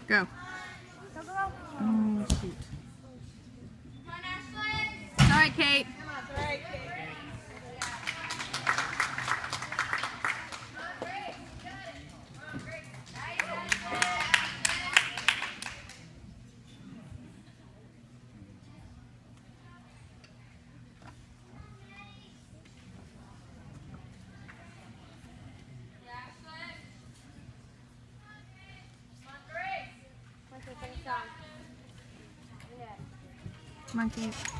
Go. Go, go, go. Oh, shoot. All right, Kate. All right, Kate. Come on, Kate.